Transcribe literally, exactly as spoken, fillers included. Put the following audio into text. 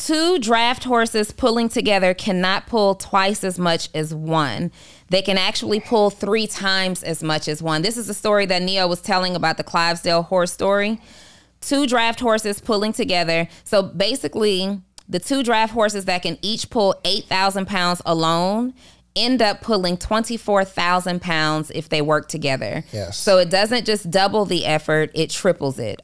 two draft horses pulling together cannot pull twice as much as one. They can actually pull three times as much as one. This is a story that Neo was telling about the Clydesdale horse story. Two draft horses pulling together. So basically, the two draft horses that can each pull eight thousand pounds alone end up pulling twenty-four thousand pounds if they work together. Yes. So it doesn't just double the effort, it triples it.